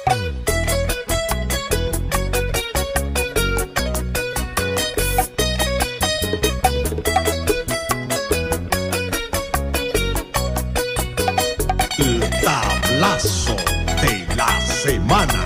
Tablazo de la semana.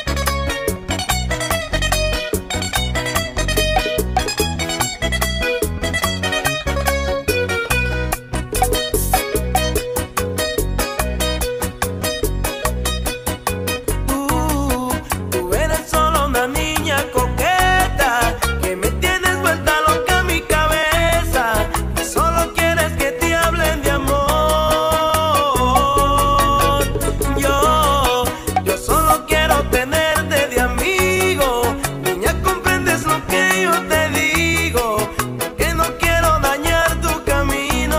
Tú eres solo una niña coqueta que me tienes vuelta loca mi cabeza. Solo quieres que te hablen de amor. Yo solo quiero tenerte de amigo. Niña, comprendes lo que yo te digo, que no quiero dañar tu camino.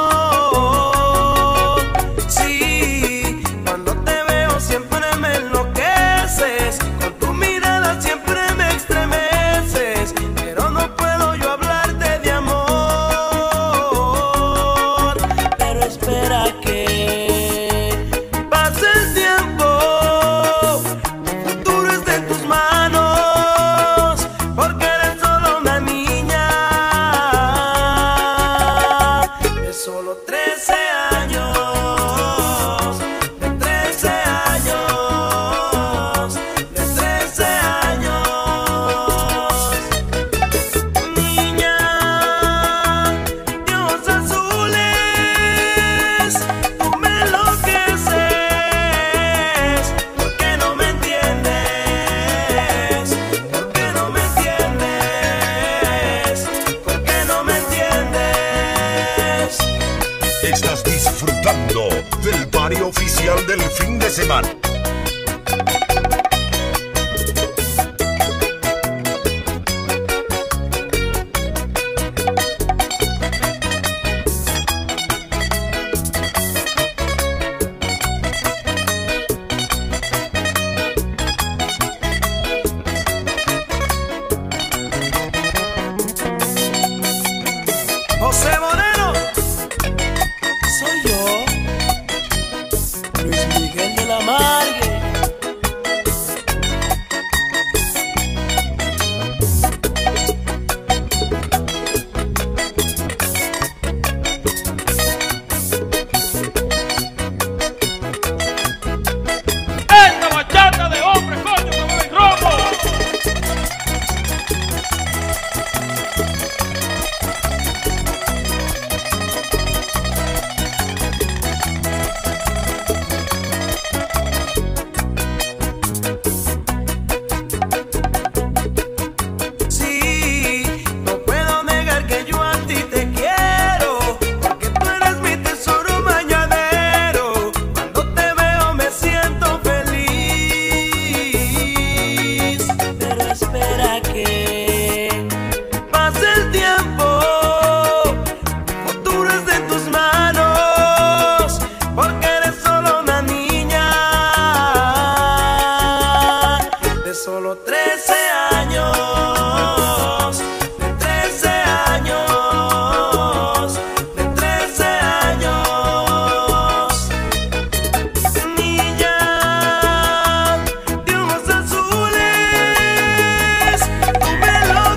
Sí, cuando te veo siempre me enloqueces, con tu mirada siempre me estremeces, pero no puedo yo hablarte de amor. Pero espera que pase el tiempo, tu futuro está en tus manos, porque eres solo una niña de solo 13 años, de 13 años, de 13 años. Niña de ojos azules, tú me enloqueces, ¿por qué no me entiendes? ¿Por qué no me entiendes? ¿Por qué no me entiendes? Estás disfrutando del party oficial del fin de semana. José Moreno, soy yo, Luis Miguel de la Margue. ¡Esta bachata de hombres, coño, que beben romo! Sí, no puedo negar que yo a ti te quiero, porque tú eres mi tesoro mañanero. Cuando te veo me siento feliz, pero espera que pase el tiempo, tu futuro es de tus manos, porque eres solo una niña de solo 13 años, de 13 años, de 13 años. Niña de ojos azules, tú me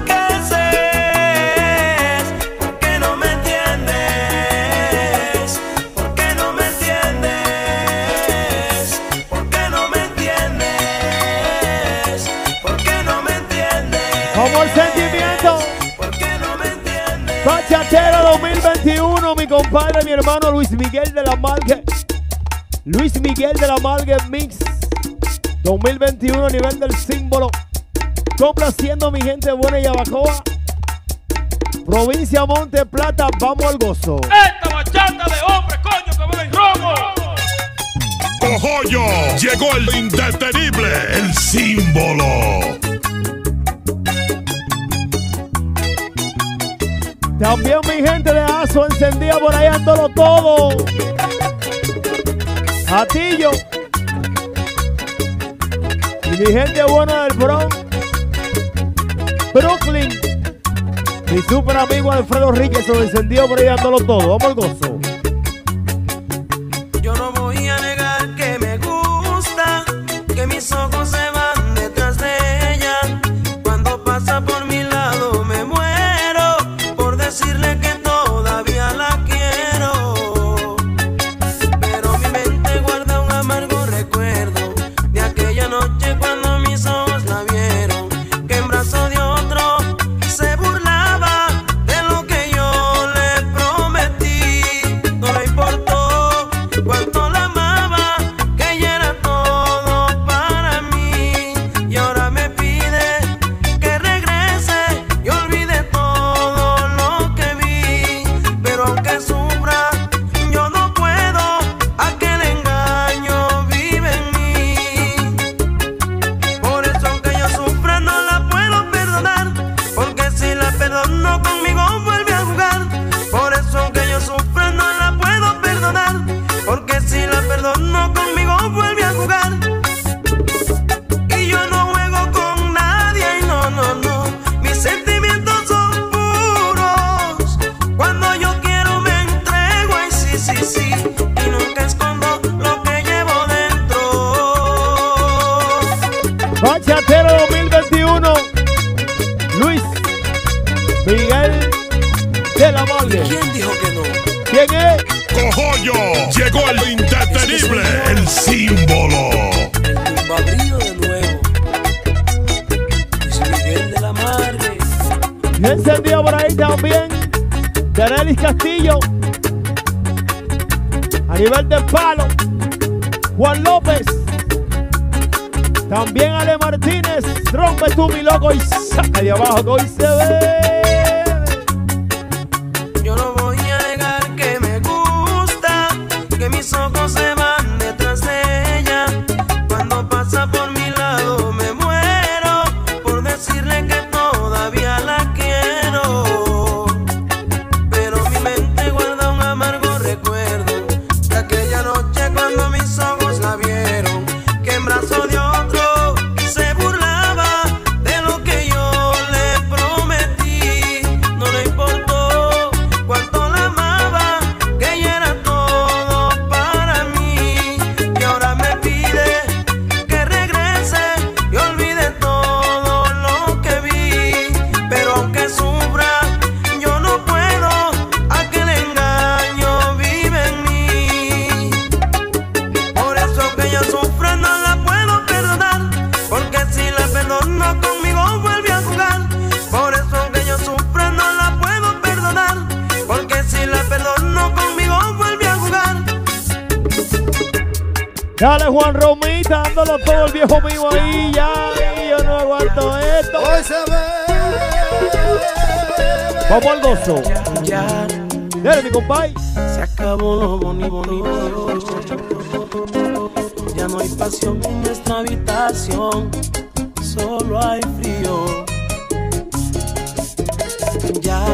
enloqueces, ¿por qué no me entiendes? ¿Por qué no me entiendes? ¿Por qué no me entiendes? ¿Por qué no me entiendes? Como el sentimiento ¿Por qué no me entiendes? Bachatera 2021, mi compadre, mi hermano Luis Miguel de la Margue. Luis Miguel de la Margue Mix 2021 a nivel del símbolo. Complaciendo mi gente buena y abacoa. Provincia Monte Plata, vamos al gozo. ¡Esta bachata de hombres, coño, que beben romo! ¡Cojollo! Llegó el indetenible, el símbolo. También mi gente de Aso encendida por ahí, dándolo todo. Atillo. Y mi gente buena del Bronx, Brooklyn. Mi super amigo Alfredo Richardson encendido por ahí, dándolo todo. Vamos al gozo. Yo no voy a negar que me gusta, que mis ojos Llegó el indetenible, el símbolo. El tumbabrío de nuevo. Luis Miguel de la Margue. Y encendido por ahí también Danelis Castillo. A nivel del palo, Juan López. También Ale Martínez. Rompe tú mi loco y saca de abajo que hoy se ve. Yo no voy a negar que me gusta, que mis ojos se van detrás de ella. Cuando pasa por mi lado me muero por decirle que todavía la quiero. Pero mi mente guarda un amargo recuerdo de aquella noche cuando mis ojos la vieron, que en brazos de otro se burlaba de lo que yo le prometí. No le importó cuánto la amaba, que ella era todo para mí. Y ahora me pide que regrese y olvide todo lo que vi. Pero aunque sufra, yo no puedo, aquel engaño vive en mí. Por eso que ella sufra no la puedo perdonar, porque si la perdono conmigo vuelve a jugar. Por eso que ella sufra no la puedo perdonar, porque si la perdono conmigo vuelve a jugar. Dale Juan Romita, dándolo todo el viejo mío ahí ya. Y yo no aguanto esto. Hoy se ve. Vamos al gozo. Ya Dale mi compadre. se acabó lo bonito. Ya no hay pasión en nuestra habitación, solo hay frío. Ya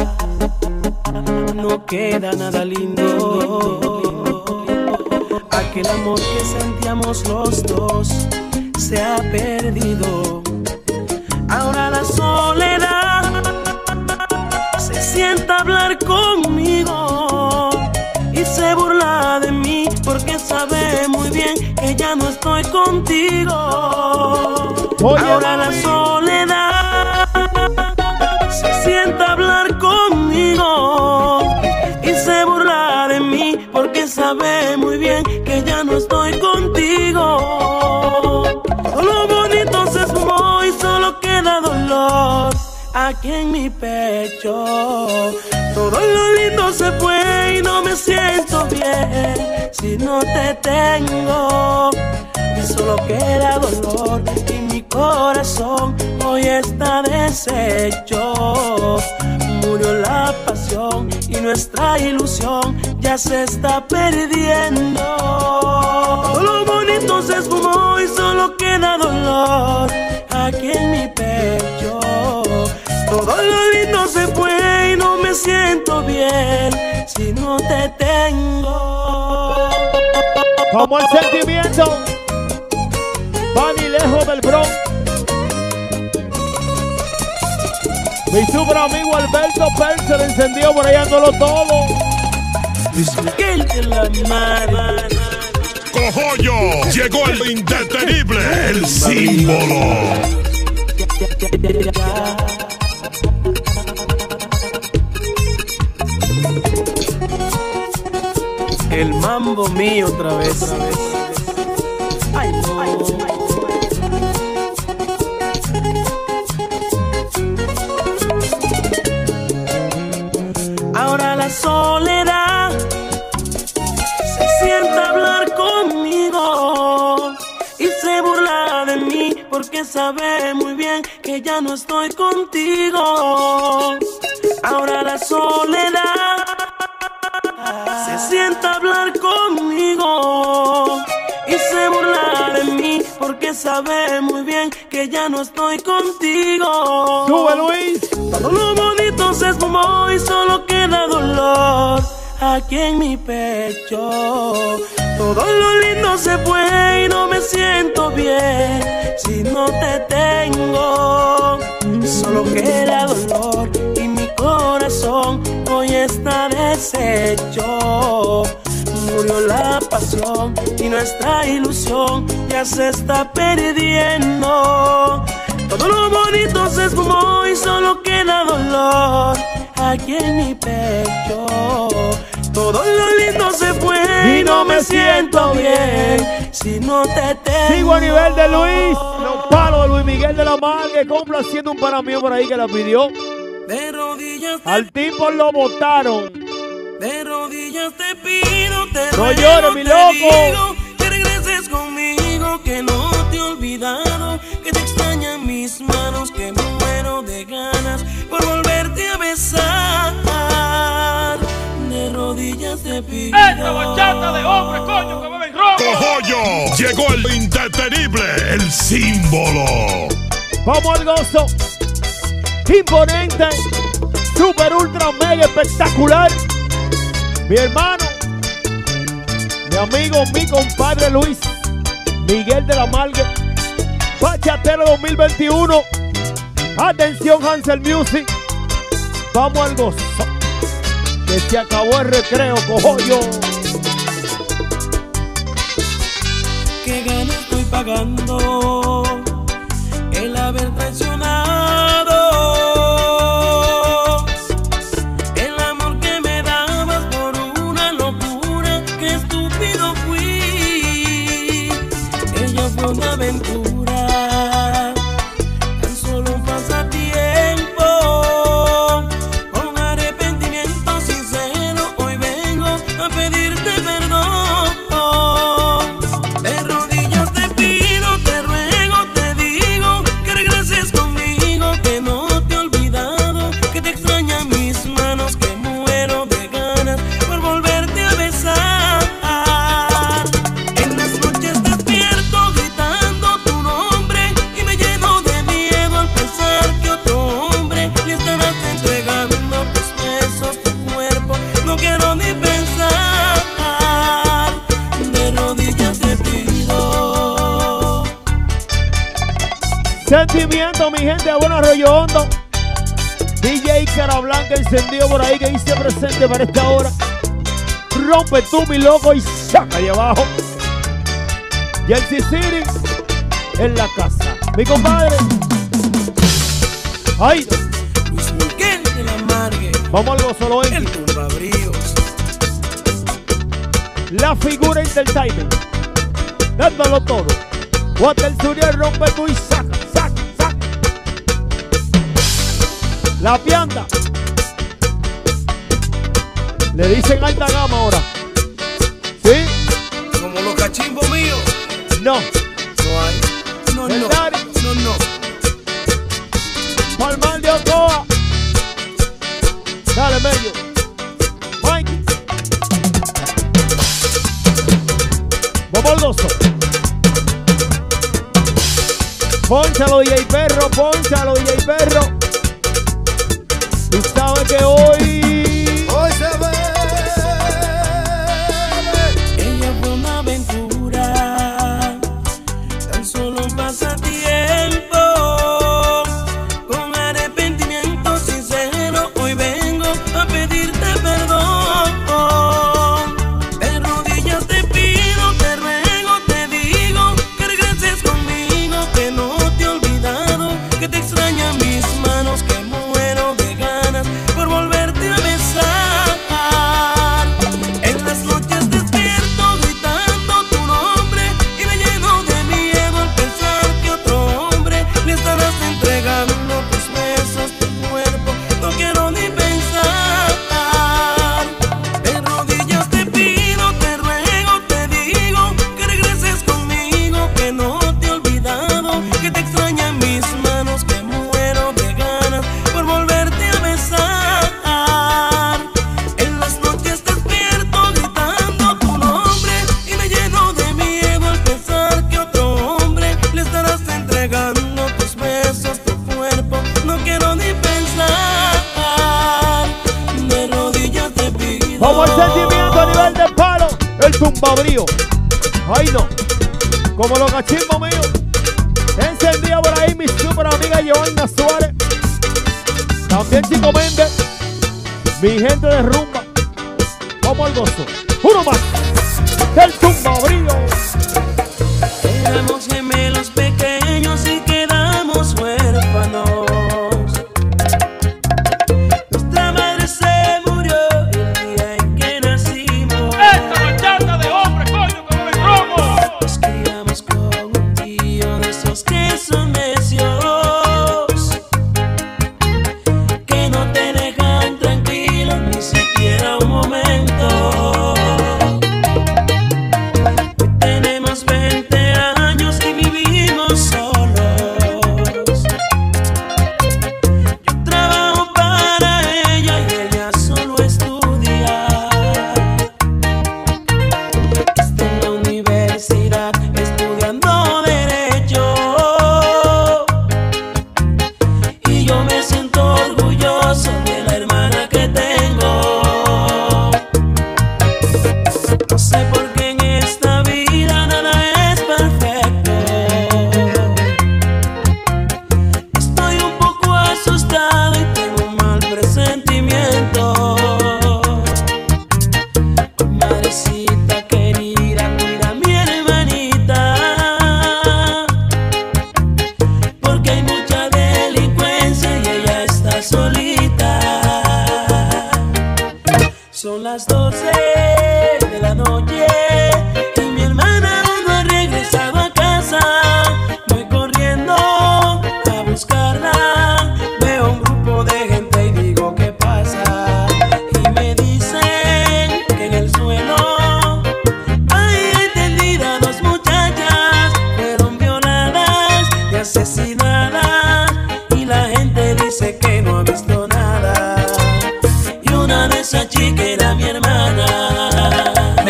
no queda nada lindo. Aquel amor que sentíamos los dos se ha perdido. Ahora la soledad se sienta a hablar conmigo y se burla de mí porque sabe muy bien que ya no estoy contigo. Oye, Ahora la mami. soledad se sienta a hablar conmigo y se burla de mí porque sabe muy bien que ya no estoy contigo. Todo lo bonito se esfumó y solo queda dolor aquí en mi pecho. Todo lo lindo se fue y no me siento bien si no te tengo. Y solo queda dolor y mi corazón hoy está deshecho. Murió la pasión y nuestra ilusión ya se está perdiendo. Todo lo bonito se esfumó y solo queda dolor aquí en mi pecho. Todo lo lindo se fue y no me siento bien si no te tengo. Como el sentimiento. Van y lejos del Bronx. Mi super amigo Alberto Percer encendió por ahí dándolo todo. Luis Miguel de la Margue. Cojollo, llegó el indetenible, el símbolo. El mambo mío otra vez. Ay, no. Ahora la soledad se sienta a hablar conmigo y se burla de mí porque sabe muy bien que ya no estoy contigo. Ahora la soledad se sienta a hablar conmigo y se burla de mí porque sabe muy bien que ya no estoy contigo. Sube Luis. Todo lo bonito se esfumó y solo queda dolor aquí en mi pecho. Todo lo lindo se fue y no me siento bien si no te tengo. Solo queda dolor y mi corazón hoy está deshecho. Murió la pasión y nuestra ilusión ya se está perdiendo. Todo lo bonito se esfumó y solo queda dolor aquí en mi pecho. Todo lo lindo se fue y no me siento bien si no te tengo. Sigo a nivel de Luis, los palos de Luis Miguel de la Margue, complaciendo un pana mío por ahí que la pidió. De rodillas Al tipo lo botaron. de rodillas te pido, te No ruego, llores, mi te loco. digo que regreses conmigo, que no te he olvidado, que te extrañan mis manos, que me muero de ganas por volverte a besar. De rodillas te pido. Esta bachata de hombres, coño, que beben rojo. Cojollo, llegó el indetenible, el símbolo. Vamos al gozo. Imponente, super ultra mega espectacular. Mi hermano, mi amigo, mi compadre Luis Miguel de la Margue, Bachatero 2021. Atención Hansel Music. Vamos al gozo. Que se acabó el recreo, cojollo. Qué ganas estoy pagando el haber traicionado el amor que me dabas por una locura. Qué estúpido fui. Ella fue una aventura, tan solo un pasatiempo. Con arrepentimiento sincero hoy vengo a pedirte perdón. De rodillas te pido, te ruego, te digo que regreses conmigo, que no te he olvidado, que te extrañan mis manos, que muero de ganas por volverte a besar. En las noches despierto gritando tu nombre y me lleno de miedo al pensar que otro hombre le estarás entregando tus besos, tu cuerpo. No quiero ni pensar. De rodillas te pido. Sentimiento, mi gente de Buen Arroyo Hondo. DJ Carablanca encendido por ahí que dice presente para esta hora. Rompe tú, mi loco, y saca ahí abajo. Jersey City en la casa. Mi compadre. Ay, Luis Miguel de la Margue, vamos al gozo, lo el en tumbabríos. la figura entertainment. Dándolo todo. Water Suriel rompe tú y saca, saca, saca. La pianda. Le dicen alta gama ahora. ¿Sí? Como los cachimbos míos. No. No hay. No, no. ¿Verdad? No, no. Palmar de Ocoa. Dale, medio. Mike. Vamos al gozo. Pónchalo, DJ Perro. Pónchalo, DJ Perro. Y sabe que hoy se ve. Ella fue una aventura, tan solo un pasatiempo. Con arrepentimiento sincero hoy vengo a pedirte perdón. De rodillas te pido, te ruego, te digo que regreses conmigo, que no te he olvidado, que te extrañan mis manos, que muero de ganas por volverte a besar. En las noches despierto gritando tu nombre y me lleno de miedo al pensar que otro hombre le estarás entregando tus besos, tu cuerpo. No quiero ni pensar. De rodillas te pido, te ruego, te digo que regreses conmigo, que no te he olvidado, que te extrañan mis manos, que muero de ganas por volverte a besar. En las noches despierto gritando tu nombre y me lleno de miedo al pensar que otro hombre le estarás entregando tus besos, tu cuerpo. No quiero ni pensar. De rodillas te pido. vamos al sentimiento a nivel de palo. El tumbabrío. Ay no. Como los cachimbos míos. Encendido por ahí mi super amiga Joanna Suárez. También Chico Méndez. Mi gente de rumba. Vamos al gozo. Uno más. El tumbabrío. Éramos gemelos pequeños y quedamos huérfanos. Nuestra madre se murió el día en que nací.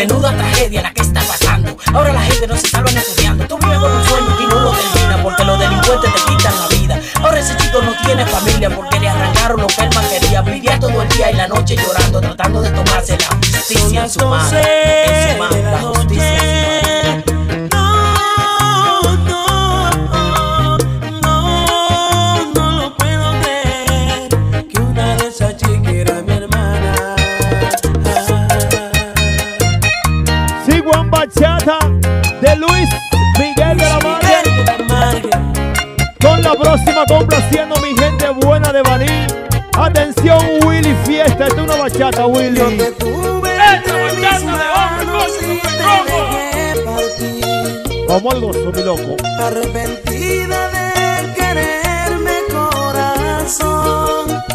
menuda tragedia la que está pasando. Ahora la gente no se salva estudiando. Tú vives con un sueño y no lo terminas porque los delincuentes te quitan la vida. Ahora ese chico no tiene familia porque le arrancaron lo que él más quería. Vivía todo el día y la noche llorando, tratando de tomarse la justicia en su mano. En su mano, la justicia en su mano. Bachata de Luis Miguel de la Margue. Con la próxima complaciendo mi gente buena de Baní. Atención Willy Fiesta, esta es una bachata Willy. Esta bachata de hombre, Como el gozo mi loco. Arrepentida de quererme corazón.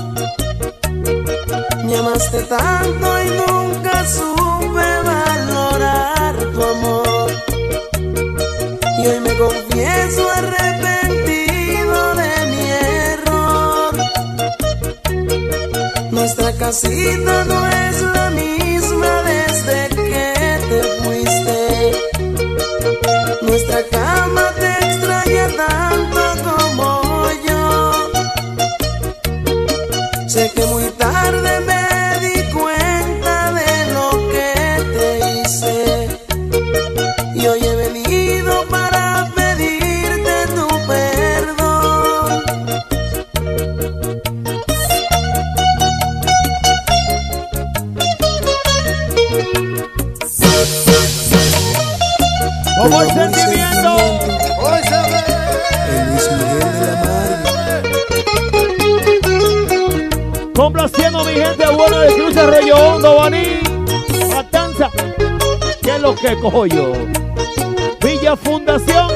Me amaste tanto y nunca supe valorar tu amor. Y hoy me confieso arrepentido de mi error. Nuestra casita no es la misma desde que te fuiste. Nuestra cama te extraña tanto como yo. Sé que muy tarde me di cuenta de lo que te hice. Y hoy he venido para pedirte tu perdón. Como el sentimiento. Hoy se ve el Luis Miguel de la Margue. Complaciendo mi gente buena de Cruz Arroyo Hondo, Baní, Matanza. ¿Qué es lo que cojo yo? Villa Fundación.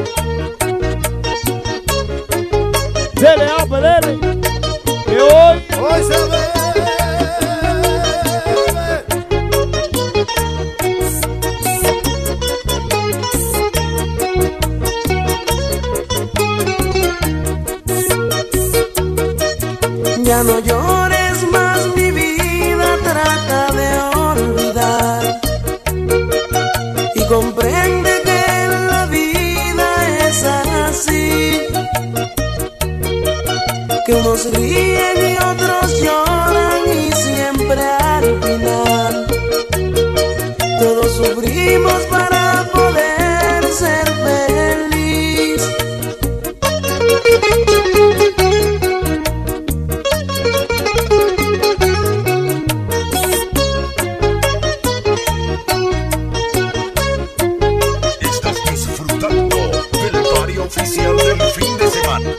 DLAPDR. Que hoy se ve. Ya no llores más mi vida, trata de olvidar. Y comprende que la vida es así. Que unos ríen y otros lloran y siempre al final todos sufrimos para poder ser feliz. Estás disfrutando del barrio oficial del fin de semana.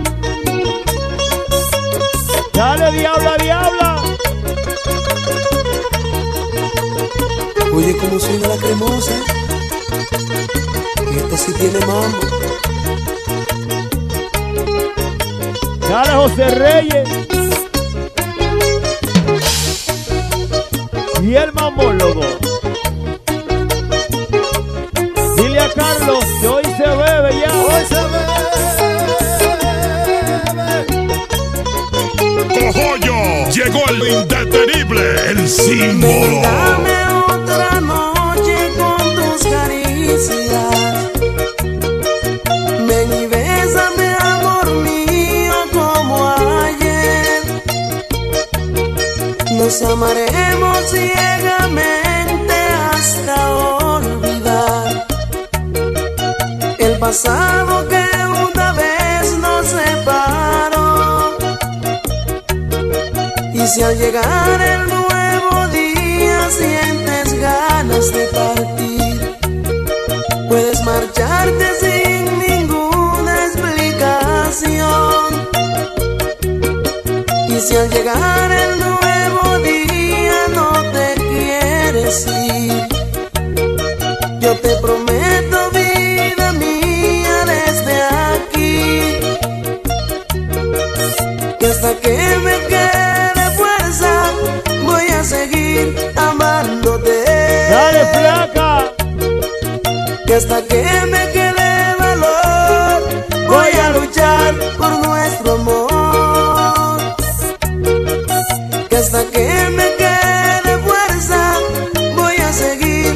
dale diabla, diabla. Oye, cómo suena la cremosa. Esta sí tiene mambo. Dale José Reyes. Y el mamólogo. Dile a Carlos que hoy se bebe ya. Hoy se ve. Cojollo, llegó el indetenible, el símbolo. Dame otra noche con tus caricias. Ven y bésame, amor mío, como ayer. Nos amaremos ciegamente hasta olvidar el pasado que una vez nos separó. Y si al llegar el nuevo día sientes ganas de partir, puedes marcharte sin ninguna explicación. Y si al llegar el nuevo día no te quieres ir, yo te prometo, vida mía, desde aquí, que hasta que me quede fuerza voy a seguir amándote. Dale flaca. Que hasta que me quede valor voy a luchar por nuestro amor. Que hasta que me quede fuerza voy a seguir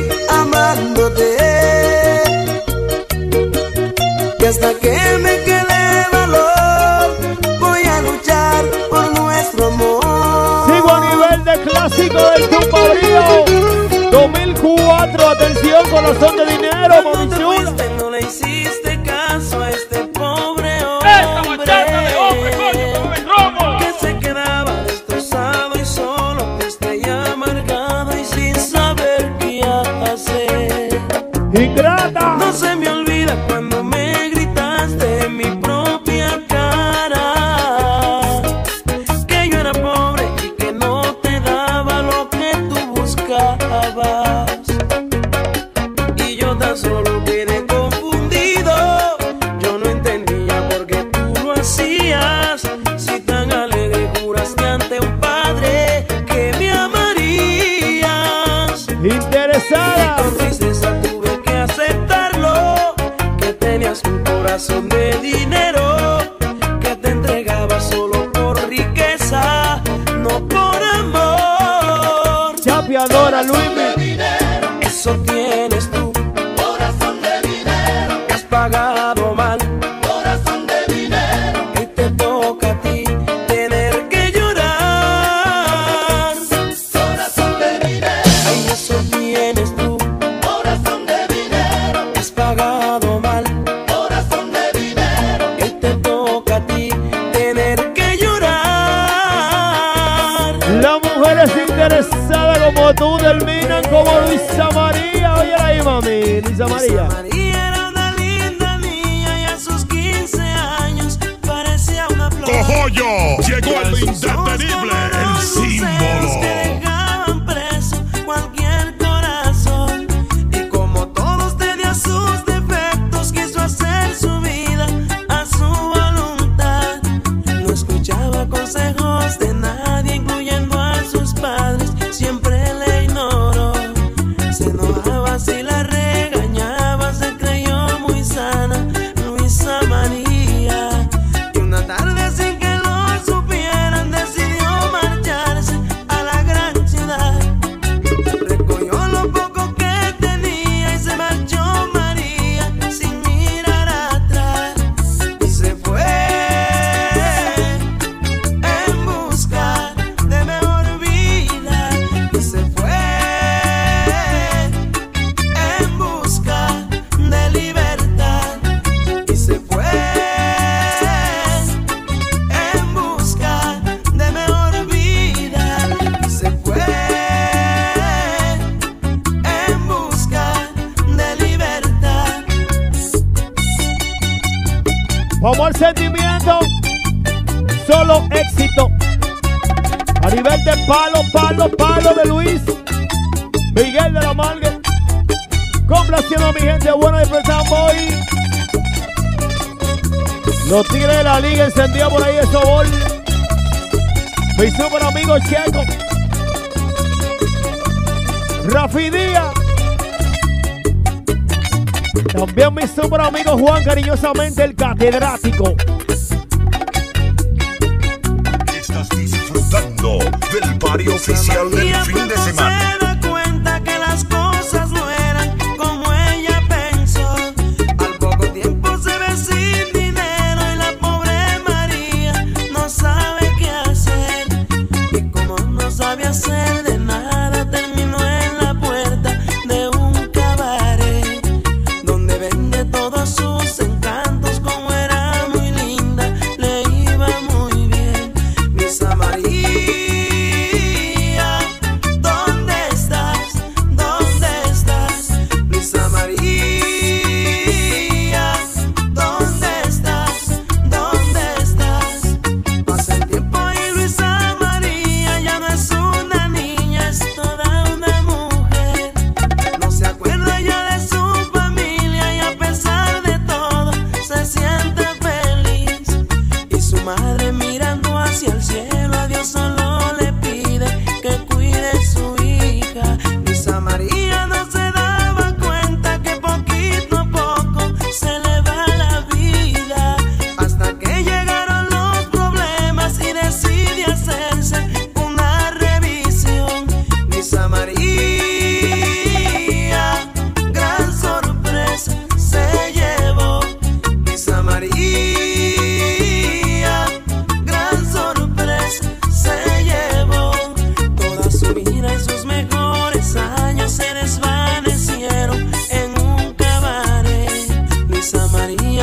hasta que me quede valor, voy a luchar por nuestro amor. Sigo a nivel de clásico del Tumbabrío 2004. Atención, corazón de dinero, Cuando mami te chula. fuiste, no le hiciste caso a este pobre hombre. Esta bachata de hombre, coño, como el romo. Que se quedaba destrozado y solo, triste y amargado y sin saber qué hacer. Ingrata. No se me olvida cuando me gritaste en mi propia cara que yo era pobre y que no te daba lo que tú buscabas. Y yo tan solo quedé confundido, yo no entendía por qué tú lo hacías. Si tan alegre juraste ante un padre que me amarías. Interesada. Con tristeza tuve que aceptarlo, que tenías un corazón de dinero, que te entregaba solo por riqueza, no por amor. Chapeadora, Luis. Eso tienes tú, corazón de dinero, que has pagado mal, corazón de dinero, y te toca a ti tener que llorar. Corazón de dinero, ay, eso tienes tú, corazón de dinero, que has pagado mal, corazón de dinero, y te toca a ti tener que llorar. Las mujeres interesadas como tú terminan como Luisa María. Oye ahí, mami, Luisa María. María era una linda niña y a sus 15 años parecía una flor. Cojollo, llegó el Sus ojos indetenible, como el dos luceros símbolo. que dejaban preso cualquier corazón. Y como todos tenía sus defectos, quiso hacer su vida a su voluntad. No escuchaba consejos de nadie, incluyendo a sus padres. Siempre le ignoró. Se enojaba si la regañaba, se creyó muy sana Luisa María. Y una tarde sin que lo supieran decidió marcharse a la gran ciudad. Recogió lo poco que tenía y se marchó María sin mirar atrás. Y se fue en busca de mejor vida. Y se fue en busca de libertad. Y se fue en busca de mejor vida. Y se fue en busca de libertad. Vamos al sentimiento. Solo éxito. A nivel de palo de Luis Miguel de la Malgue. Complaciendo a mi gente buena de hoy. Los tigres de la liga encendidos por ahí de Sobol. Mi super amigo Checo. Rafi Díaz. También mi super amigo Juan, cariñosamente el catedrático. Estás disfrutando del party oficial del María fin de pronto semana. se da cuenta que las cosas no eran como ella pensó. Al poco tiempo se ve sin dinero y la pobre María no sabe qué hacer. Y como no sabe hacer de nada, terminó en la puerta de un cabaret donde vende todos sus encantos. Como era muy linda, le iba muy bien. Luisa María, ¿dónde estás? ¿Dónde estás? Luisa María, ¿dónde estás? ¿Dónde estás? Pasa el tiempo y Luisa María ya no es una niña, es toda una mujer. No se acuerda ya de su familia y a pesar de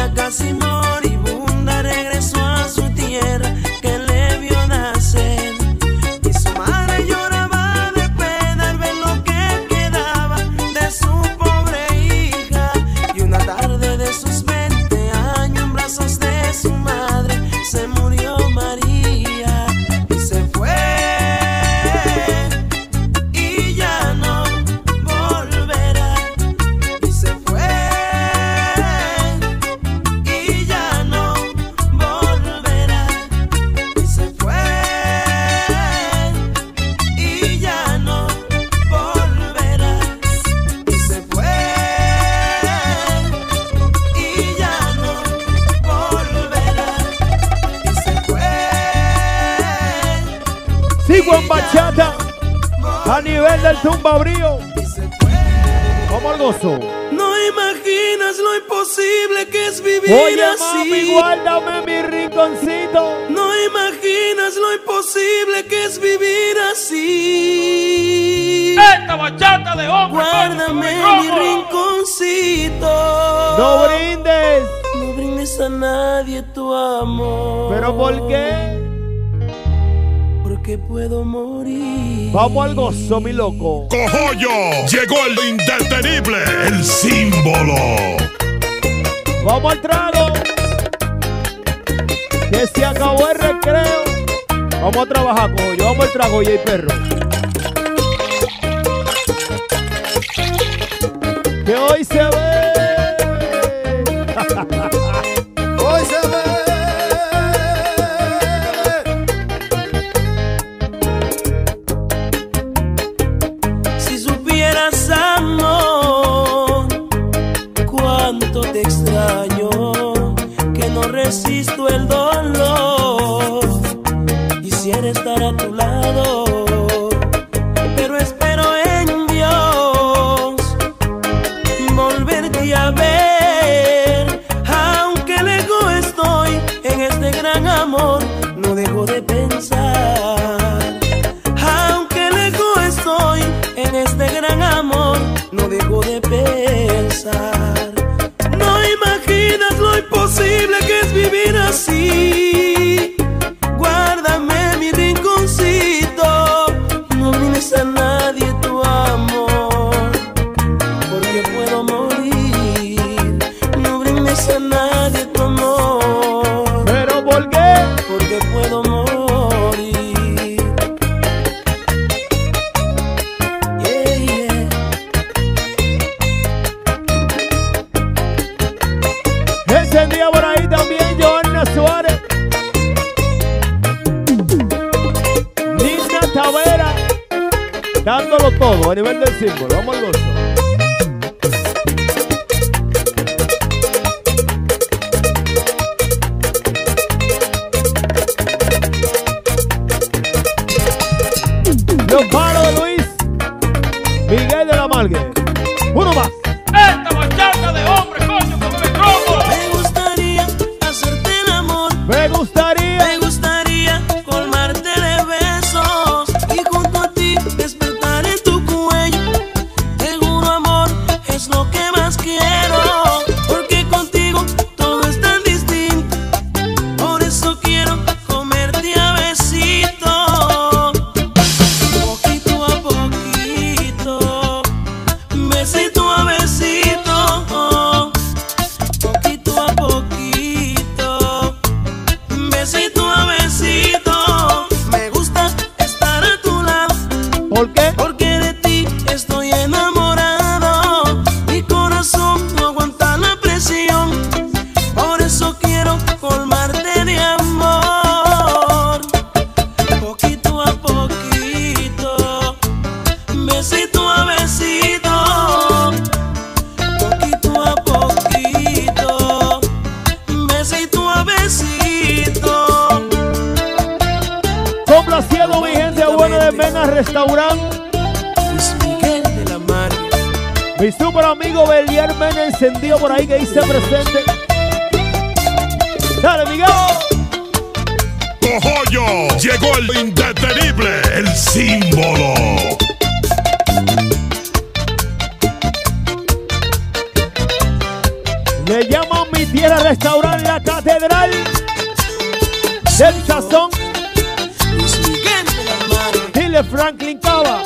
ya casi moribunda, regresó a su tierra que le vio nacer. Y su madre lloraba de pena al ver lo que quedaba de su pobre hija. Y una tarde de sus 20 años, en brazos de su madre, se murió María. Y se fue y ya no volverá. Y se fue y ya no volverá. Y se fue y ya no volverá. Y se fue y ya no volverá. Y se fue. Sigo en bachata a nivel del tumbabrío. Y se fue. Vamos al gozo. No imaginas lo imposible que es vivir Oye, así. mami, guárdame mi rinconcito. No imaginas lo imposible que es vivir así. Esta bachata de hombre, Guárdame mi rinconcito. No brindes. No brindes a nadie tu amor. ¿Pero por qué? Porque puedo morir. Vamos al gozo, mi loco. Cojollo, llegó el indetenible, el símbolo. Vamos al trago. Que se acabó el recreo. Vamos a trabajar, coño. Vamos al trago, y el perro. Que hoy se ve. Hoy se ve. Si supieras, amor, cuánto te extraño, que no resisto el dolor. Quisiera estar a tu lado, pero espero en Dios volverte a ver. Aunque lejos estoy en este gran amor, no dejo de pensar. Aunque lejos estoy en este gran amor, no dejo de pensar. No imaginas lo imposible que es vivir así. Guárdame mi rinconcito. No brindes a nadie tu amor, porque puedo morir. No brindes a nadie tu amor, ¿Pero por qué? porque puedo morir. Yeah, yeah. Ese día por ahí también Johanna Suárez, Nina Tavera, dándolo todo a nivel del símbolo. Vamos al gozo. Los palos de Luis Miguel de la Malgue. Uno más. Esta bachata de hombre, coño, con el cromo. Me gustaría hacerte el amor. Me gustaría. Me gustaría colmarte de besos y junto a ti despertar en tu cuello. Seguro, amor, es lo que más quiero, porque contigo todo es tan distinto. Por eso quiero comerte a besito, poquito a poquito, besito a besito, poquito a poquito, besito a besito. Me gusta estar a tu lado, ¿Por qué? porque de ti estoy enamorado. Mi corazón no aguanta la presión, por eso quiero colmarte de amor. Poquito a poquito, besito a besito, poquito a poquito, besito a besito. Complaciendo mi gente buena de Mena Restaurant. Luis Miguel de la Malgue. Mi super amigo Belier Mena encendido por ahí que dice presente. Dale, Miguel. Cojollo, llegó el indetenible, el símbolo. Le llaman Mi Tierra Restaurante La Catedral del Sazón. Luis Miguel de la Margue. Dile Franklin Cava.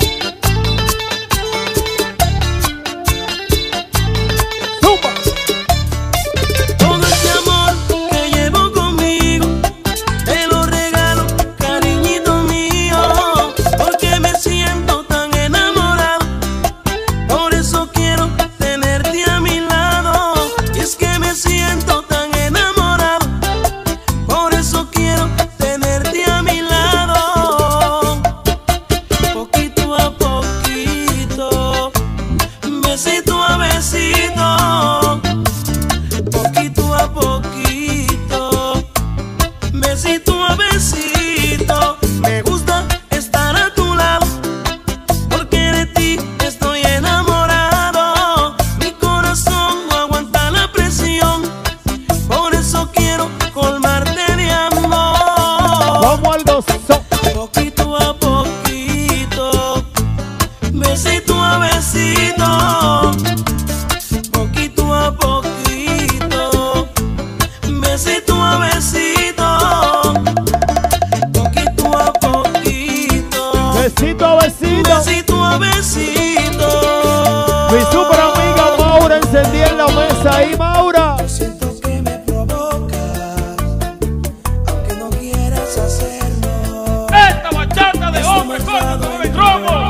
Zumba. Todo este amor que llevo conmigo te lo regalo, cariñito mío, porque me siento tan enamorado. Por eso quiero tenerte a mi lado. Y es que me siento tan enamorado. Por eso quiero tenerte a mi lado. Poquito a poquito, besito a besito. Poquito a poquito, besito a besito. Me gusta estar a tu lado, porque de ti estoy enamorado. Mi corazón no aguanta la presión, por eso quiero colmarte de amor. Vamos al gozo. Poquito a poquito, besito a besito. Poquito a poquito, besito a besito. Poquito a poquito, Besito a besito. besito a besito. Mi super amiga Maura encendí en la mesa ahí, Maura. Siento que me provocas, aunque no quieras hacerlo. Esta bachata de hombre, coño, que me robo.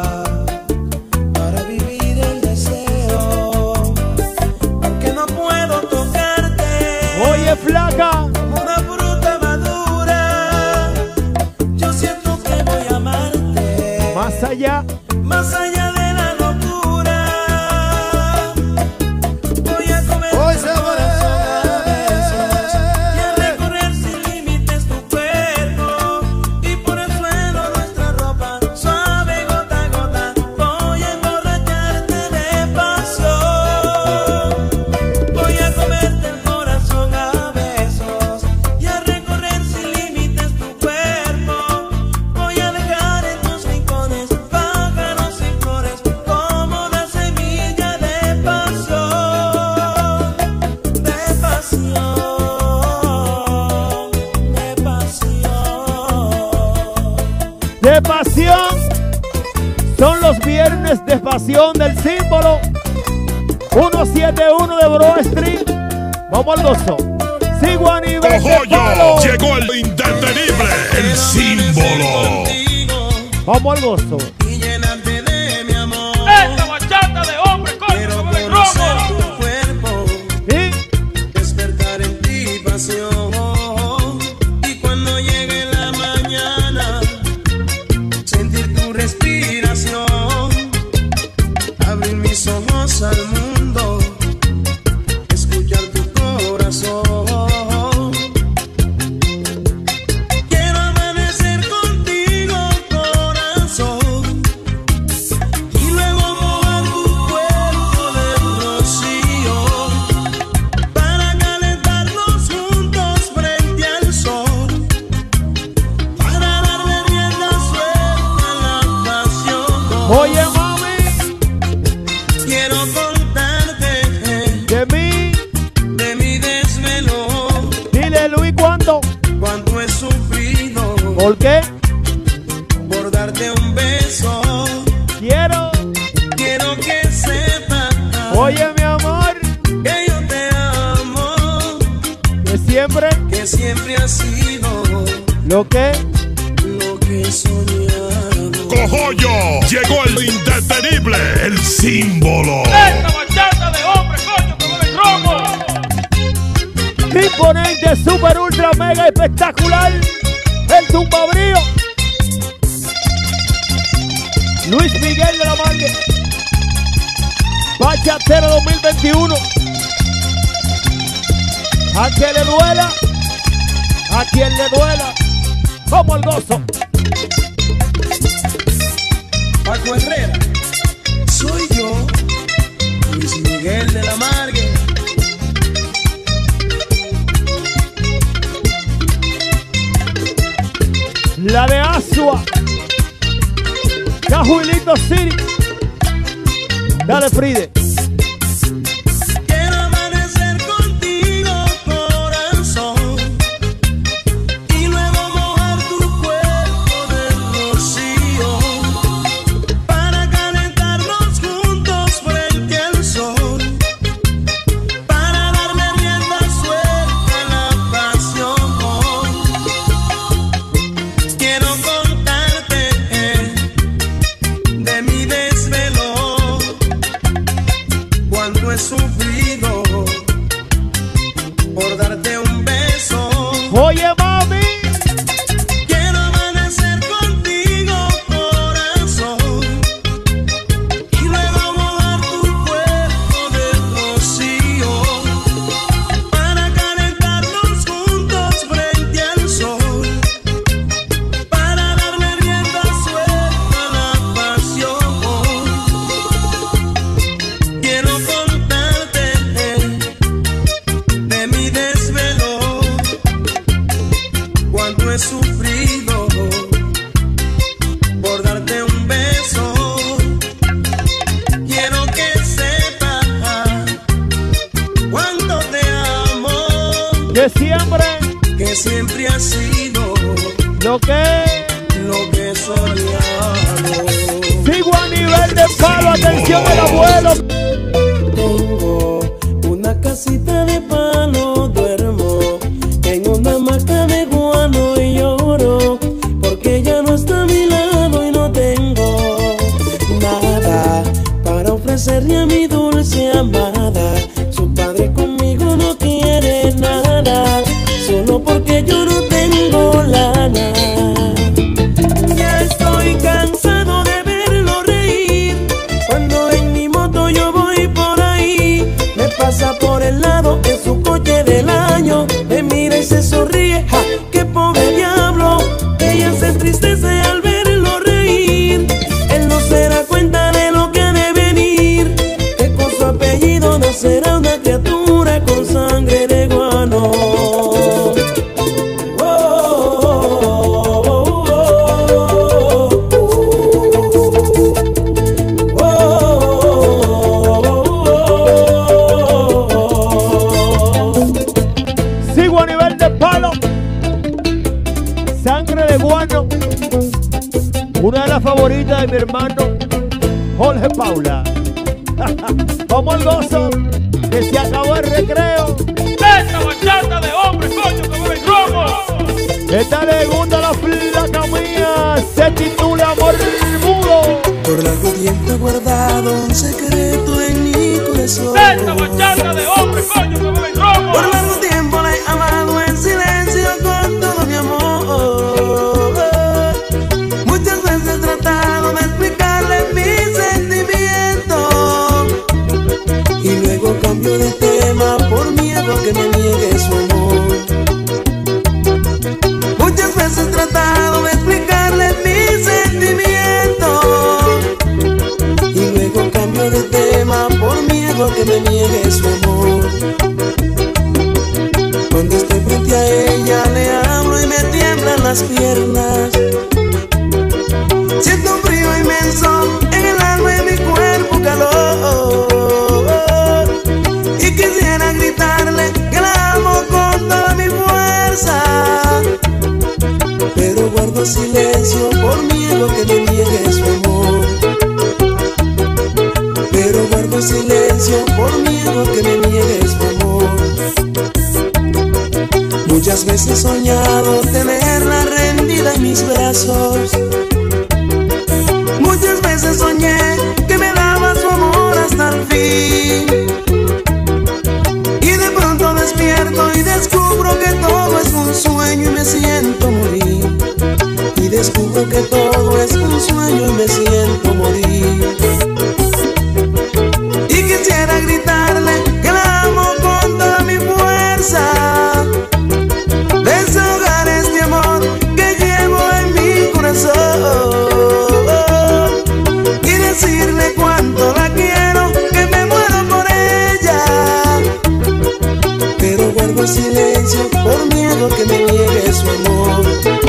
Para vivir el deseo, aunque no puedo tocarte. Oye, flaca. Como una fruta madura, yo siento que voy a amarte Más allá. más allá de la locura. Voy a comer Hoy tu se corazón a besos y a recorrer sin límites tu cuerpo, y por el suelo nuestra ropa suave gota a gota. Voy a emborracharte de pasión. Voy a comerte el corazón a besos y a recorrer sin límites tu cuerpo. Voy a dejar en tus rincones pájaros y flores como una semilla de pasión, de pasión, de pasión. De pasión. Son los viernes de pasión del símbolo 171 de Broad Street. Vamos al gozo. Sigo a nivel de palo. Ojoyo, llegó el indetenible, el símbolo. Contigo Vamos al gozo. y llenarte de mi amor. Esta bachata de hombre, coño, Quiero que me conocer robo. tu cuerpo, Y despertar en ti pasión, y cuando llegue la mañana sentir tu respiración, abrir mis ojos al mundo, escuchar tu corazón. Quiero amanecer contigo, corazón, y luego mojar tu cuerpo de rocío, para calentarnos juntos frente al sol, para darle rienda suelta a la pasión. oye, mami, Quiero contarte de mí. de mi desvelo, Dile, Luis, ¿cuánto? cuánto he sufrido ¿Por qué? por darte un beso. Quiero. Quiero que sepas Oye, mi amor, que yo te amo, que siempre que siempre has sido lo que lo que he soñado. Cojoyo, llegó el indetenible, el símbolo. Esta bachata de hombre, coño, que me robo. imponente, super, ultra, mega, espectacular. El tumbabrío. Luis Miguel de la Margue. Bachatero 2021. A quien le duela, a quien le duela. Vamos al gozo. Paco Herrera, soy yo, Luis Miguel de la Margue. La de Asua. Cajuilito City. Dale, Fride. Quiero amanecer contigo. por darte un beso. Oye, mami. Quiero amanecer contigo, corazón, y luego mojar tu cuerpo de rocío para calentarnos juntos frente al sol, para darle rienda suelta a la pasión. Quiero contarte de mi desvelo, cuánto he sufrido por darte un beso. Quiero que sepas cuánto te amo, Que siempre has sido lo que he soñado. sigo a nivel de palo. Atención del abuelo. Tengo una casita de palo, duermo en una hamaca de guano y lloro porque ya no está a mi lado y no tengo nada para ofrecerle a mi dulce amada. Su padre conmigo no quiere nada, solo porque yo no tengo lana. Ya estoy cansado de verlo reír cuando en mi moto yo voy por ahí. Me pasa por el lado en su coche del año, me mira y se sonríe. ¡Ja! ¡Qué pobre diablo! Ella se entristece al verlo reír. Él no se da cuenta de lo que ha de venir, que con su apellido nacerá una criatura con sangre de guano. Sigo a nivel de palo. Sangre de guano. Una de las favoritas de mi hermano Jorge Paula. Como el gozo que se acabó el recreo. Esta bachata de hombres, coño, que beben romo. Esta le gusta la flaca mía. Se titula Amor Mudo. Por largo tiempo he guardado un secreto en mi corazón. Esta bachata de hombres, coño, que beben romo. Por largo tiempo la he amado en silencio con todo mi amor. Muchas veces he tratado de explicarle mis sentimientos y luego cambio de tema por miedo a que me niegue su amor. Muchas veces he tratado de explicarle mis sentimientos y luego cambio de tema por miedo a que me niegue su amor. Cuando estoy frente a ella le hablo y me tiemblan las piernas. Siento un frío inmenso en el alma y mi cuerpo calor. Y quisiera gritarle que la amo con toda mi fuerza, pero guardo silencio por miedo a que me niegue su amor. Pero guardo silencio por miedo a que me niegue su amor. Muchas veces he soñado tenerla rendida en mis brazos. Muchas veces soñé que me daba su amor hasta el fin. Y de pronto despierto y descubro que todo es un sueño y me siento morir. Y descubro que todo es un sueño y me siento morir. Y quisiera gritarle que la amo con toda mi fuerza, desahogar este amor que llevo en mi corazón y decirle cuánto la quiero, que me muero por ella. Pero guardo silencio por miedo a que me niegue su amor.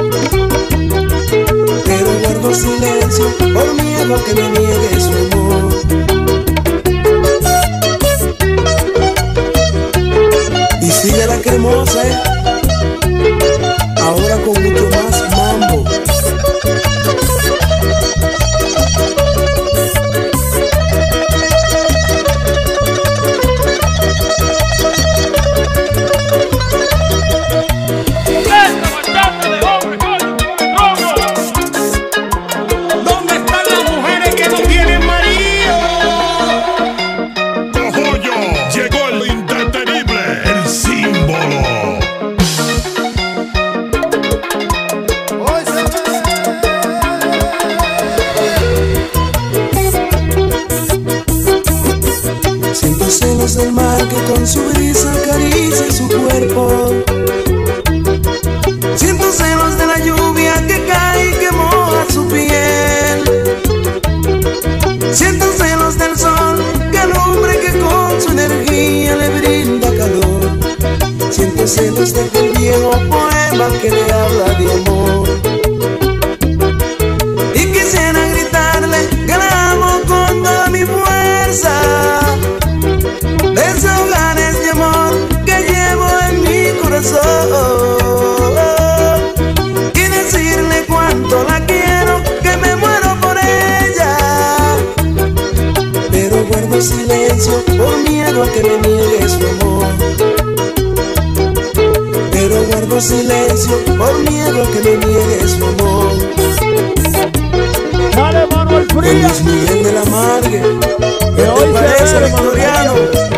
Pero guardo silencio por miedo a que me niegue su amor. Y sigue la cremosa, ahora con mucho más mambo. Esta bachata de hombres, coño, que beben romo. ¿Dónde están las mujeres que no tienen marido? Cojollo, llegó el indetenible, el símbolo. cuerpo. Siento celos de la lluvia que cae y que moja su piel. Siento celos del sol que alumbra y que con su energía le brinda calor. Siento celos de aquel viejo poema que le habla de amor. Y quisiera gritarle que la amo con toda mi fuerza. Desahogares de amor que llevo en mi corazón. Y decirle cuánto la quiero, que me muero por ella. Pero guardo silencio por miedo a que me niegue su amor. Pero guardo silencio por miedo a que me niegue su amor. Dale, Manuel Con Frías, Luis Miguel de la Margue, que ¿qué hoy te parece, se ve, Victoriano?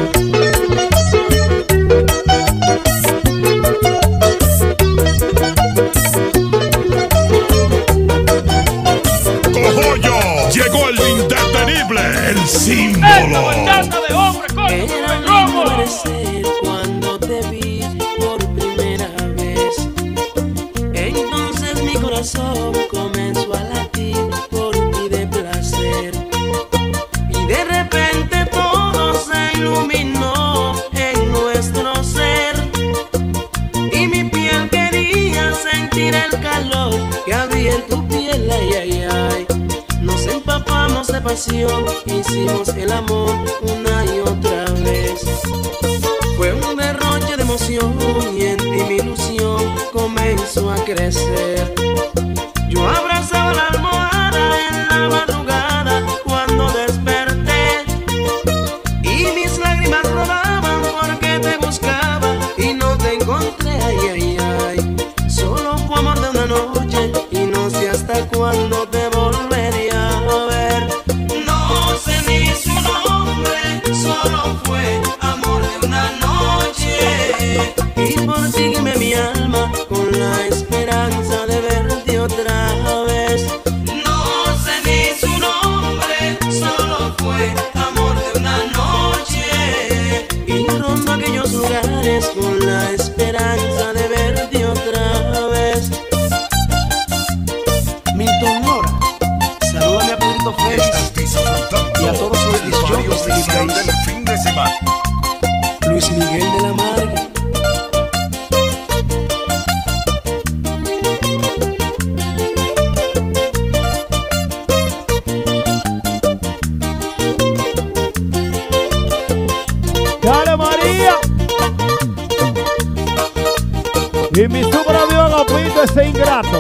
¡Cojollo! Llegó el indetenible, el ¡Esta símbolo. bachata de hombre, coño! Era ¡El mi romo! amanecer cuando te vi por primera vez. Entonces mi corazón comenzó a latir por ti de placer. Y de repente todo se iluminó en nuestro ser. Y mi piel quería sentir el calor que había en tu piel, ay, ay, ay. Nos empapamos de pasión, hicimos el amor una y otra vez. Fue un derroche de emoción y en ti mi ilusión comenzó a crecer. Yo abrazaba la almohada en la madrugada cuando desperté. Y mis lágrimas rodaban porque te buscaba y no te encontré, ay, ay, ay. Solo fue amor de una noche y no sé hasta cuándo te volvería a ver. No sé ni su nombre, solo fue amor de una noche. Y por ti quemé mi alma con la esperanza de verte otra vez. No sé ni su nombre, solo fue amor de una noche. Y rondo aquellos lugares con la esperanza de verte otra vez. Milton Mora, salúdame a Pedrito Félix Estás disfrutando y a todos los del barrio disjockeys de mi oficial país. del fin de semana. Luis Miguel de la Margue. dale, María. Y mi super amigo Agapito, ese ingrato.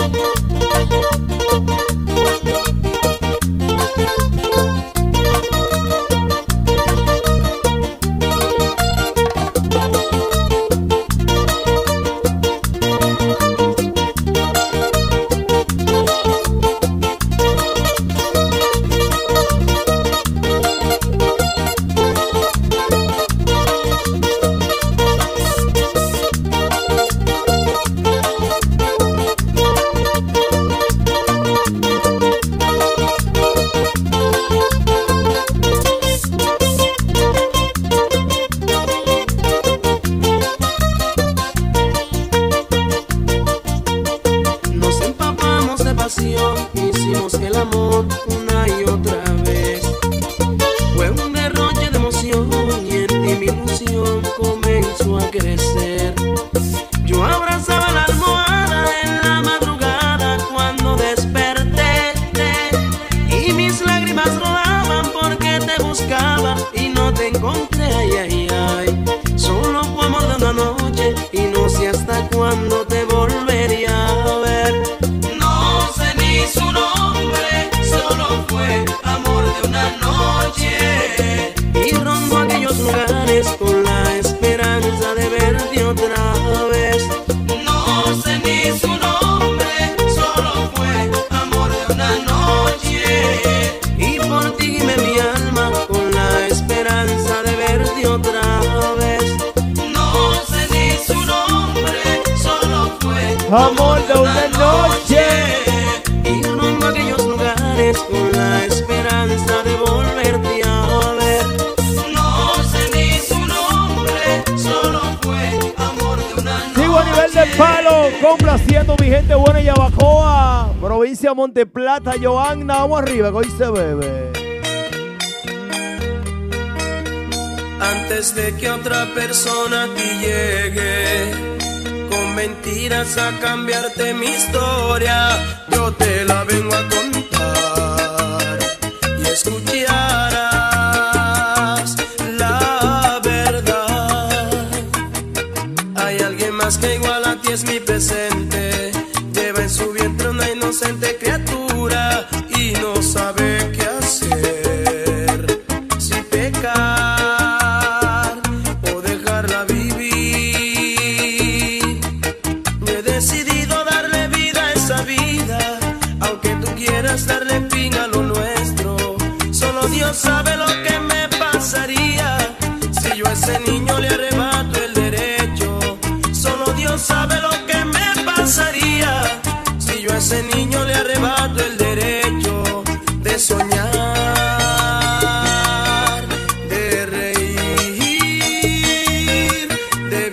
Nos empapamos de pasión, hicimos el amor una y otra vez. Fue un derroche de emoción y en ti mi ilusión comenzó a crecer. Yo abrazaba la almohada en la madrugada cuando desperté. Y mis lágrimas rodaban porque te buscaba y no te encontré, ay, ay, ay. Solo fue amor de una noche y no sé hasta cuándo te volvería a ver. No sé ni su nombre, solo fue amor de una noche. Y rondo aquellos lugares con la esperanza de verte otra vez. No sé ni su nombre, solo fue amor de una noche. Y por ti quemé mi alma con la esperanza de verte otra vez. No sé ni su nombre, solo fue Amor de una noche. y rondo aquellos lugares con la esperanza de volverte a ver. No sé ni su nombre, solo fue complaciendo mi gente buena y Yabacoa, provincia Monteplata, Joanna, vamos arriba, que hoy se bebe. Antes de que otra persona a ti llegue con mentiras a cambiarte mi historia, yo te la vengo a contar y escucharás la verdad. Hay alguien más que igual a ti es mi presente, lleva en su vientre una inocente criatura y no sabe qué hacer, si pecar o dejarla vivir. Yo he decidido darle vida a esa vida, aunque tú quieras darle fin a lo nuestro. Solo Dios sabe lo que me pasaría si yo a ese niño le arrebato el derecho. Solo Dios sabe lo que me pasaría si yo a ese niño le arrebato el derecho de soñar, de reír, de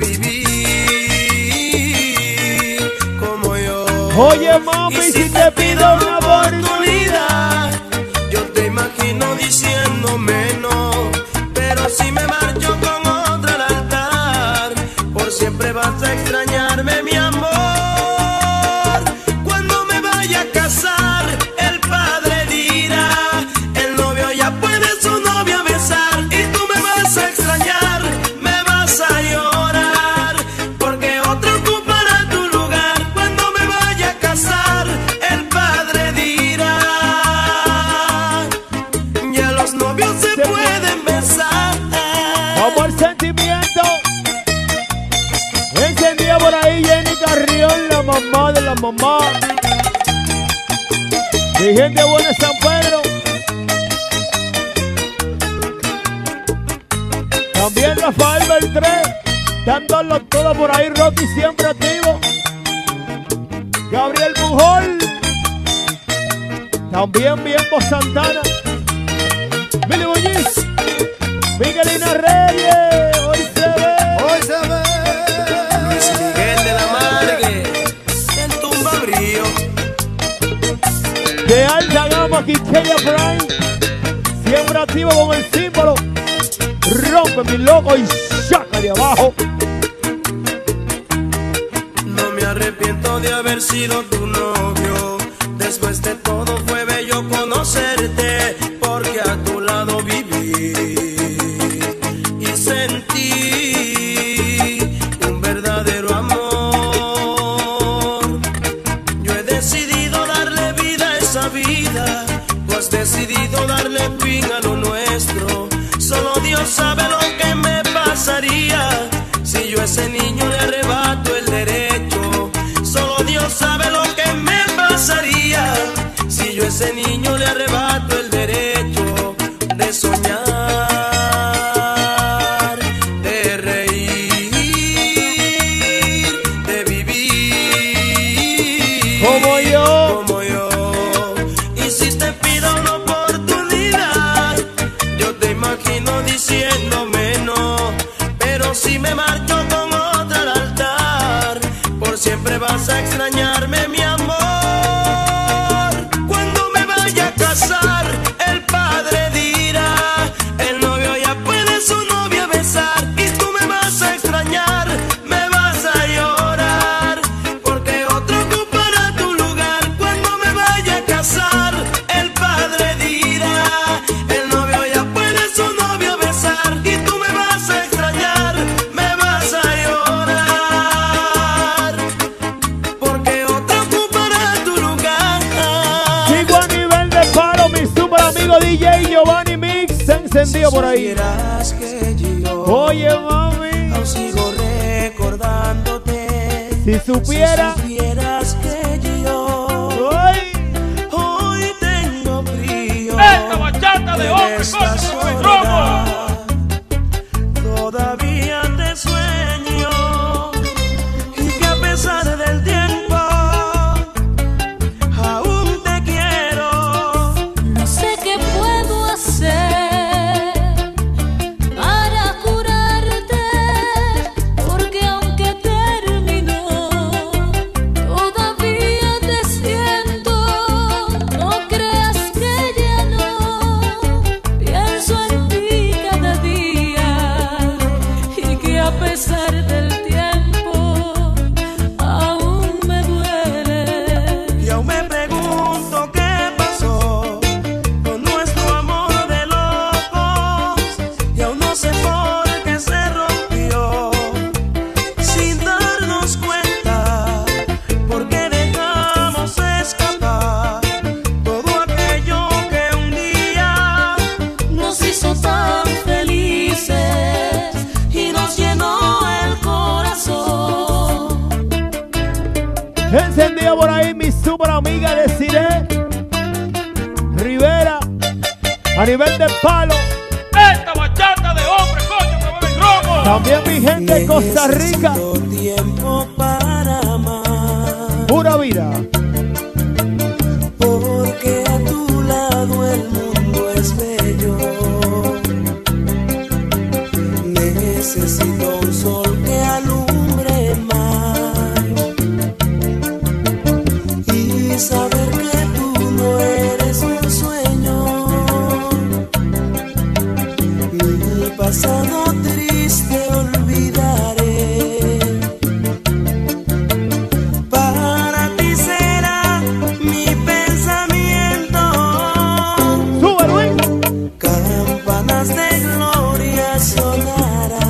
vivir como yo. Oye, mami, Y si te pido una oportunidad, yo te imagino diciéndome no, pero si me marcho con otra al altar, por siempre vas a extrañarme, mi amor. Cuando me vaya a casar, el padre dirá, el novio ya puede su novia besar, y tú me vas a extrañar, me vas a llorar, porque otro ocupará tu lugar. Cuando me vaya a casar, el padre dirá, ya los novios se pueden besar. vamos al sentimiento. Encendida por ahí Jenny Carrión, la mamá de la mamá. Mi gente buena en San Pedro. También Rafael Beltré, dándolo todo por ahí. Rocky siempre activo. Gabriel Pujol. También Bienbo Santana. Billy Bullis. Miguelina Reyes. Hoy se ve. Hoy se ve. Luis Miguel de la Margue, el tumba brío. De alta gama, Quiqueya Prime. Siempre activo con el símbolo. Rompe mi loco y saca de abajo. No me arrepiento de haber sido tu novio. Después de todo fue bello conocerte, porque a tu lado viví y sentí un verdadero amor. Yo he decidido darle vida a esa vida, tú has decidido darle fin a lo nuestro. Solo Dios sabe lo que me pasaría si yo a ese niño le arrebato el derecho. Solo Dios sabe lo que me pasaría si yo a ese niño le arrebato el derecho de soñar, de reír, de vivir Como yo. como yo. Y si te pido una oportunidad, yo te imagino diciéndome no, pero si me marcho con otra al altar, por siempre vas a extrañarme, mi amor. Cuando me vaya a casar, el padre dirá, el novio ya puede su novia besar, y tú me vas a extrañar, me vas a llorar, porque otro ocupará tu lugar. Cuando me vaya a casar, el padre dirá, el novio ya puede su novia besar, y tú me vas a extrañar, me vas a llorar, porque otro ocupará tu lugar. Sigo a nivel de paro, mi super amigo DJ Giovanni Mix. Se encendió por ahí. Supieras que yo Oye, mami. aún sigo recordándote. Si supiera. Si supieras que yo Ay, hoy tengo frío. Esta bachata de hombre, esta coño, soledad, todavía te sueño, y que a pesar del tiempo aún te quiero. No sé qué puedo hacer para curarte, porque aunque terminó Encendida por ahí mi super amiga Desiree Rivera. A nivel de palo. Esta bachata de hombre, coño, que beben romo. También mi gente de Costa Rica. Necesito tiempo para amar, Pura vida. porque a tu lado el mundo es bello. Necesito un sol que alumbre más y saber que tú no eres un sueño. Mi pasado triste olvidaré. Para ti será mi pensamiento. Sube, Luis. Campanas de gloria sonarán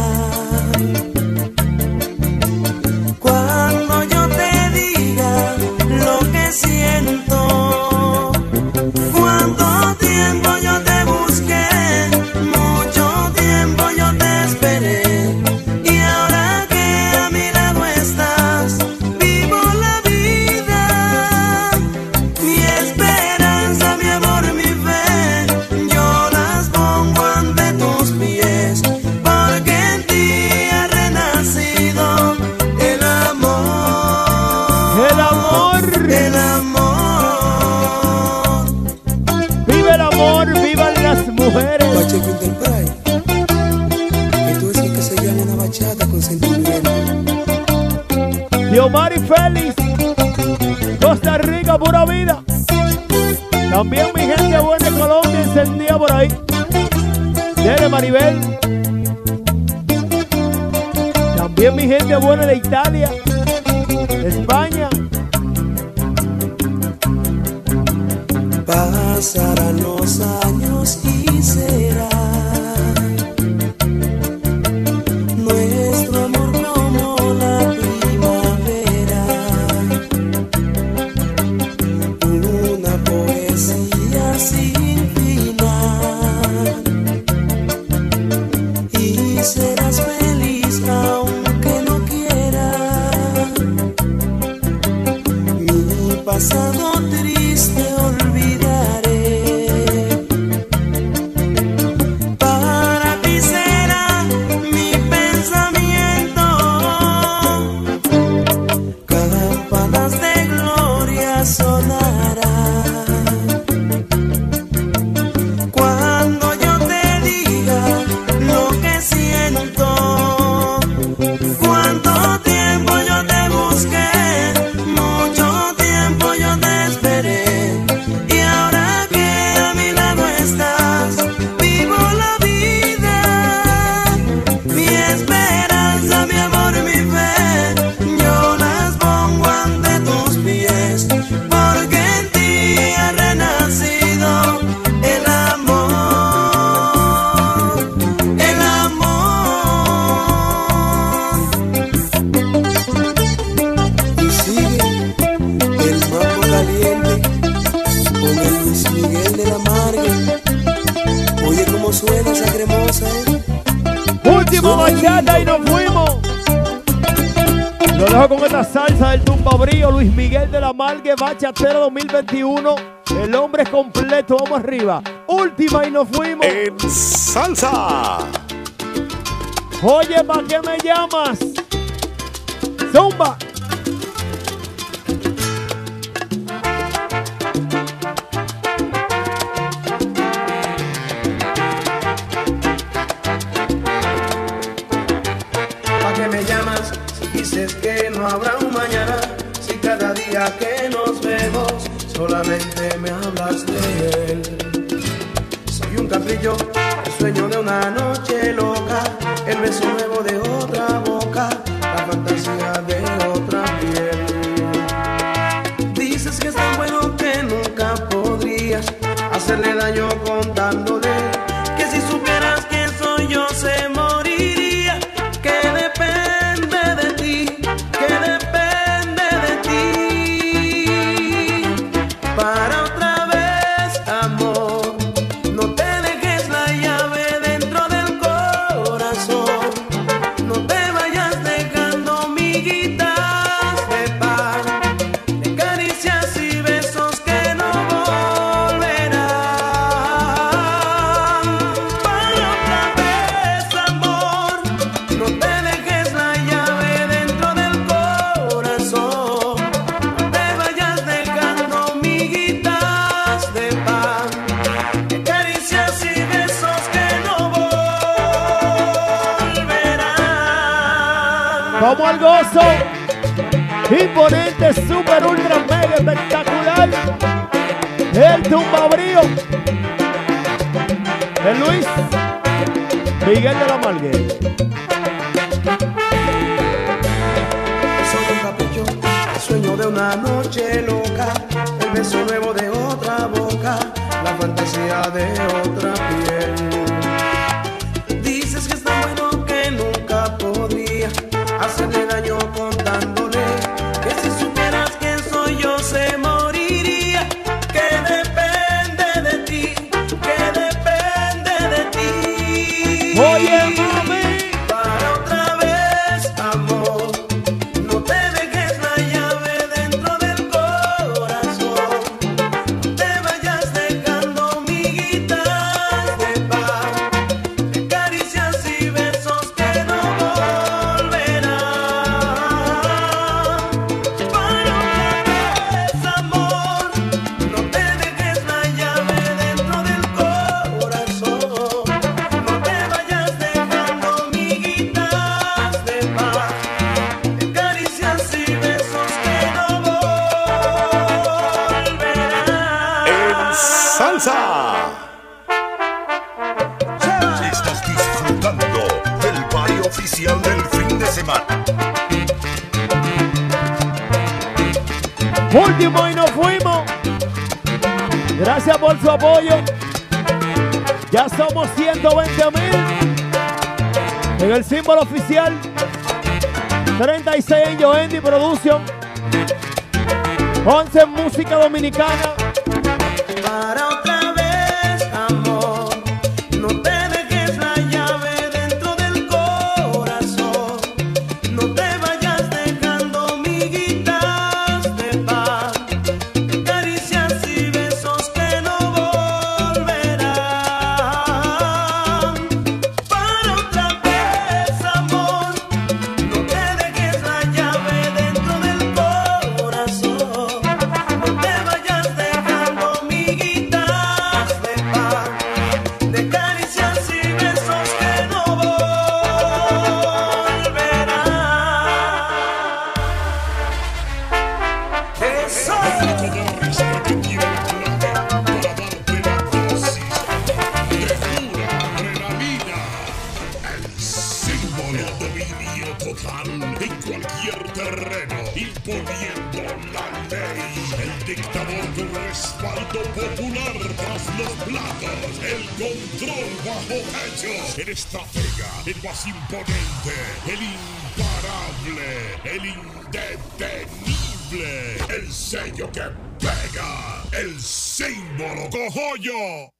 cuando yo te diga lo que siento. Cuánto tiempo yo te busqué, mucho tiempo yo te esperé, y ahora que a mi lado estás, vivo la vida. Mi esperanza, mi amor, mi fe, yo las pongo ante tus pies, porque en ti ha renacido el amor. El amor. El amor. Vive el amor, vivan las mujeres. Pacheco Enterprise. Esto es lo que se llama una bachata con sentimiento. Diomari Félix. Costa Rica, pura vida. También mi gente buena de Colombia encendida por ahí. Dele Maribel. También mi gente buena de Italia, de España. Pasarán los años y será nuestro amor como la primavera, una poesía sin final, y serás feliz aunque no quieras. Mi pasado triste olvidaré. Para ti será mi pensamiento. Campanas de gloria sonarán cuando yo te diga lo que siento. Cuánto tiempo yo te busqué, mucho tiempo yo te esperé, y ahora que a mi lado estás, vivo la vida. Mi esperanza, mi amor, mi fe, yo las pongo ante tus pies, porque en ti ha renacido el amor. El amor. Y sigue el mambo caliente con el Luis Miguel de la Margue. Oye cómo suena esa cremosa, Última bachata y nos fuimos. Lo dejo con esta salsa del tumbabrío. Luis Miguel de la Margue, bachatero 2021. El hombre es completo, vamos arriba. Última y nos fuimos. En salsa. Oye, ¿para qué me llamas? Zumba. ¿Pa' qué me llamas si dices que no habrá un mañana? Si cada día que nos vemos solamente me hablas de él. Soy un capricho, el sueño de una noche loca, el beso nuevo de otra boca, la fantasía de otra piel. Dices que es tan bueno que nunca podrías hacerle daño contándole que si supieras que soy yo se moriría, que depende de ti, que depende de ti. Para otra vez, amor, no te dejes la llave dentro del corazón, no te vayas dejando miguitas de pan. al gozo. Imponente, super, ultra, mega, espectacular. El tumbabrío. El Luis Miguel de la Malgue. Soy un capricho, el sueño de una noche loca, el beso nuevo de otra boca, la fantasía de otra piel. Dices que es tan bueno que nunca podría hacerle daño contándole que si supieras quién soy yo se moriría, que depende de ti, que depende de ti. Oye, mami. Para otra vez, amor, no te dejes la llave dentro del corazón, no te vayas dejando miguitas de paz, de caricias y besos que no volverán. Para otra vez, amor, no te dejes la llave dentro del corazón, no te vayas dejando miguitas de paz, de caricias y besos que no volverán. ¡Salsa! Estás disfrutando del party oficial del fin de semana. Último y nos fuimos. Gracias por su apoyo. Ya somos 120,000 en el símbolo oficial. 36 en Yoendi Production. 11 en música dominicana. Para otra vez, amor, no te dejes la llave dentro del corazón, no te vayas dejando miguitas de paz, de caricias y besos que no volverán. Para otra vez, amor, no te dejes la llave dentro del corazón, no te vayas dejando miguitas de paz, de caricias y besos que no volverán. Eso. Símbolo dominio total en cualquier terreno, imponiendo la ley. El dictador con respaldo popular tras los platos, el control bajo techo, el estratega, el más imponente, el imparable, el indetenible, el sello que pega, el símbolo cojollo.